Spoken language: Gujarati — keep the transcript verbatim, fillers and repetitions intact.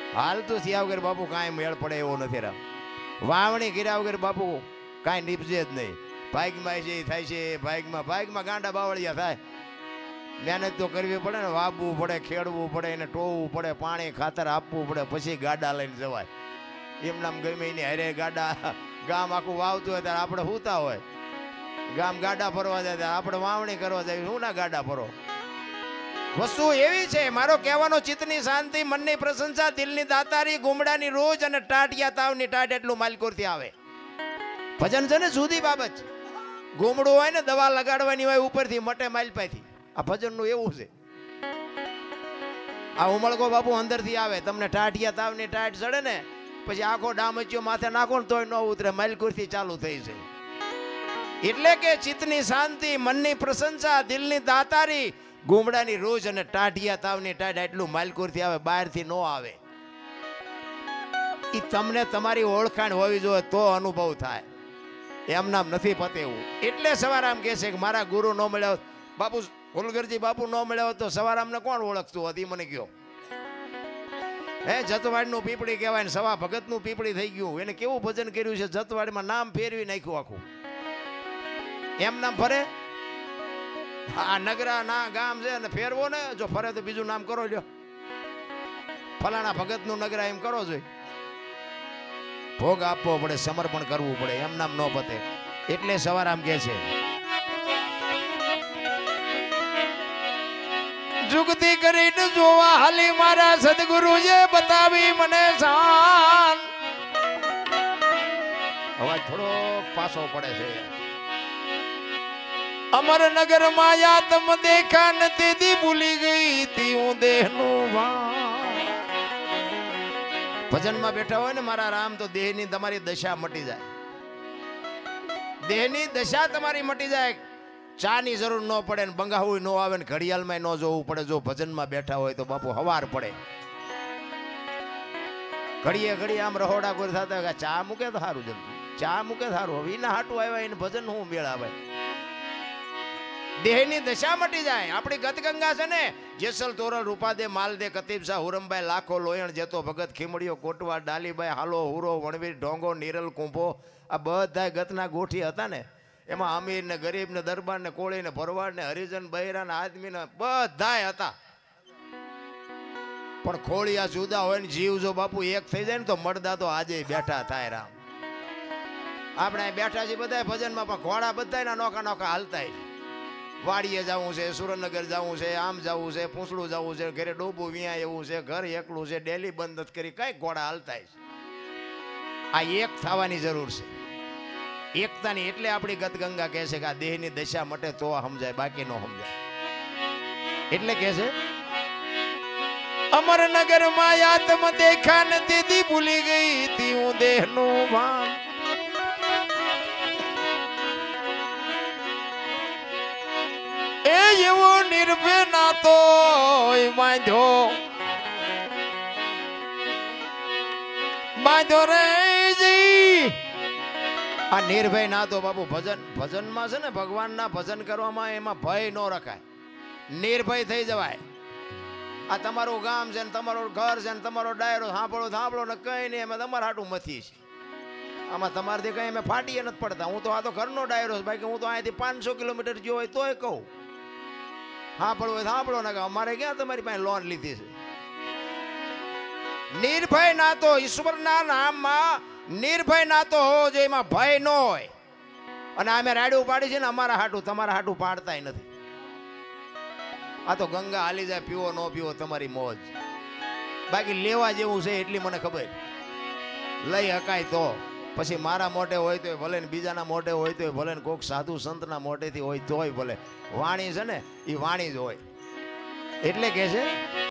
હાલતું થયા વગર બાપુ કાંઈ મેળ પડે એવો નથી રામ. વાવણી કર્યા વગર બાપુ કાંઈ નીપજે જ નહીં. ભાગમાં જે થાય છે ભાગમાં ભાગમાં ગાંડા બાવળિયા થાય. મહેનત તો કરવી પડે ને, વાવવું પડે, ખેડવું પડે, એને ટોવું પડે, પાણી ખાતર આપવું પડે, પછી ગાડા લઈને જવાય. એમ નામ ગમે એની હારે ગાડા ગામ આખું વાવતું હોય ત્યારે આપણે સૂતા હોય, ગામ ગાડા ફરવા જાય ત્યારે આપણે વાવણી કરવા જાય. શું ના ગાડા ફરો? વસ્તુ એવી છે. મારો કહેવાનો ચિત્તની શાંતિ, મનની પ્રશંસા, દિલની દાતારી, ગુમડાની રોજ અને ટાટિયા તાવની ટાટ એટલું માલકોરથી આવે. ભજન છે ને જુદી બાબત. ગુમડું હોય ને દવા લગાડવાની હોય ઉપરથી મટે માલપાથી. આ ભજનનું એવું છે. આ ઉમળકો બાપુ અંદરથી આવે. તમને ટાટિયા તાવની ટાટ ચડે ને પછી આખો ડામચ્યો માથે નાખો ને તોય ન ઉતરે, માલકોરથી ચાલુ થઈ છે. એટલે કે ચિત્તની શાંતિ, મનની પ્રશંસા, દિલની દાતારી, ગુમડાની રોજ અને ટાઢિયા તાવની ટાઢ એટલું માલકોરથી આવે, બહારથી ન આવે. એ તમને તમારી ઓળખાણ હોવી જોઈએ તો અનુભવ થાય. એમ નામ નથી પતે એવું. એટલે સવારામ કહે છે કે મારા ગુરુ ન મળ્યા બાપુ, ફુલગરજી બાપુ ન મળ્યા તો સવારામને કોણ ઓળખતું હતી? મને કયો. હે જતવાડનું પીપળી કહેવાય ને સવા ભગતનું પીપળી થઈ ગયું. એને કેવું ભજન કર્યું છે, જતવાડમાં નામ ફેરવી નાખ્યું આખું. એમ નામ ફરે? આ નગરા ના ગામ છે ને ફેરવો ને, જો ફરે તો બીજું નામ કરો લ્યો. ફલાણા ભગત નું નગરા એમ કરો જોઈએ. ભોગ આપવો પડે, સમર્પણ કરવું પડે. એમ નામ ન પતે. એટલે સવારામ કે છે જુગતી કરીને જોવા હાલી મારા સદગુરુએ બતાવી મને શાન. અવાજ થોડો પાછો પડે છે. અમરનગર માં યાતમ દેખા ન તેદી ભૂલી ગઈ તી હું દેહનું ભાન. ભજનમાં બેઠા હોય ને મારા રામ તો દેહની તમારી દશા મટી જાય. દેહની દશા તમારી મટી જાય. ચા ની જરૂર ન પડે ને બંગાવું ન આવે ને ઘડિયાળમાં ન જોવું પડે. જો ભજનમાં બેઠા હોય તો બાપુ હવાર પડે. ઘડીએ ઘડીએ આમ રહોડા કોઈ થતા ચા મૂકે તો સારું, જલ્દી ચા મૂકે સારું. હવે એના હાટું આવ્યા એને ભજન હું મેળ આવે. દેહની દશા મટી જાય. આપણી ગતગંગા છે ને, જેસલ તોરલ રૂપાદે માલદે કતીબ શાહ હુરમભાઈ લાખો લોયણ જેતો ભગત ખીમડીઓ કોટવા ડાલીભાઈ હાલો હુરો વણવીર ઢોંગો નીરલ કુંભો, આ બધા ગતના ગોઠી હતા ને. એમાં અમીર ને ગરીબ ને દરબાર ને કોળી ને ભરવાડ ને હરિજન બહેરા ને આદમી ને બધા હતા. પણ ખોળિયા જુદા હોય ને જીવ જો બાપુ એક થઈ જાય ને તો મળદા તો આજે બેઠા થાય. રામ આપણે બેઠા છીએ બધા ભજનમાં, પણ ઘોડા બધા નોખા નોખા હાલતા. વાડીએ જવું છે, સુરેન્દ્રનગર જવું છે, આમ જવું છે, પૂંછડું જવું છે, ઘરે ડોબું વિયા એવું છે, ઘર એકલું છે, ડેલી બંધ કરી કઈ ઘોડા હાલતા. આ એક થવાની જરૂર છે, એકતાની. એટલે આપણી ગતગંગા કહે છે કે આ દેહની દશા મટે તો સમજાય, બાકી ન સમજાય. એટલે કહે છે અમરનગર માં યાતમ દેખા ને તેદી ભૂલી ગઈ તી હું દેહનું ભાન. એ એવો નિર્ભય નાતો બાંધ્યો બાંધ્યો રે જી. આ નિર્ભય નાતો બાપુ. ભજન ભજનમાં છે ને, ભગવાનના ભજન કરવામાં એમાં ભય ન રખાય, નિર્ભય થઈ જવાય. આ તમારું ગામ છે ને, તમારું ઘર છે ને, તમારો ડાયરો સાંભળો સાંભળો ને કઈ નહીં, એમાં તમારા હાટું મથી છે. આમાં તમારાથી કઈ અમે ફાટીએ નથી પડતા. હું તો આ તો ઘરનો ડાયરો છે, બાકી હું તો અહીંથી પાંચસો કિલોમીટર ગયો હોય તોય કહું સાંભળવું હોય સાંભળો ને. અમારે ક્યાં તમારી પાસે લોન લીધી છે? નિર્ભય નાતો, ઈશ્વરના નામમાં નિર્ભય નાતો હોવો જોઈએ, એમાં ભય ન હોય. અને અમે રાડ્યું પાડી છે ને અમારા હાટું, તમારા હાટું પાડતાય નથી. આ તો ગંગા હાલી જાય, પીવો ન પીવો તમારી મોજ. બાકી લેવા જેવું છે એટલી મને ખબર. લઈ હકાય તો પછી મારા મોઢે હોય તો ભલે ને, બીજાના મોઢે હોય તો ભલે ને, કોઈક સાધુ સંતના મોઢેથી હોય તોય ભલે. વાણી છે ને એ વાણી જ હોય. એટલે કે છે